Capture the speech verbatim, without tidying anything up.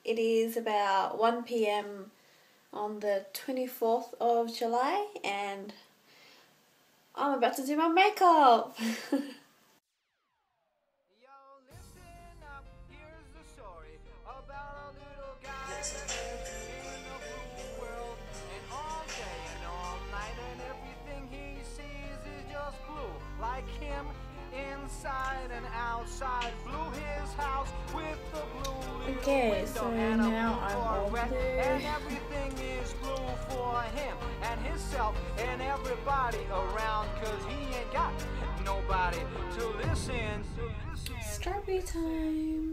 It is about one p m on the twenty-fourth of July and I'm about to do my makeup. Like him, inside and outside, blew his house with the blue. Okay, so now I'm all blue. And everything is blue for him and himself and everybody around, cause he ain't got nobody to listen. Strawberry time.